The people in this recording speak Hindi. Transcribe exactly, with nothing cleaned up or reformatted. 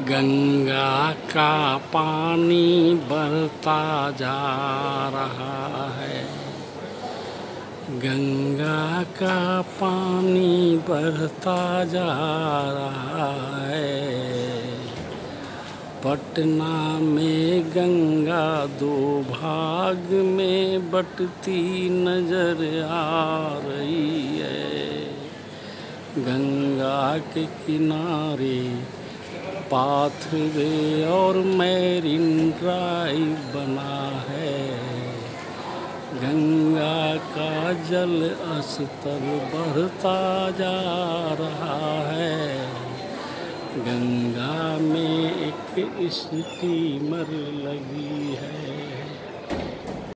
गंगा का पानी बढ़ता जा रहा है। गंगा का पानी बढ़ता जा रहा है। पटना में गंगा दो भाग में बटती नजर आ रही है। गंगा के किनारे पाथवे और मैरीन ड्राइव बना है। गंगा का जल स्तर बढ़ता जा रहा है। गंगा में एक स्टीमर लगी है।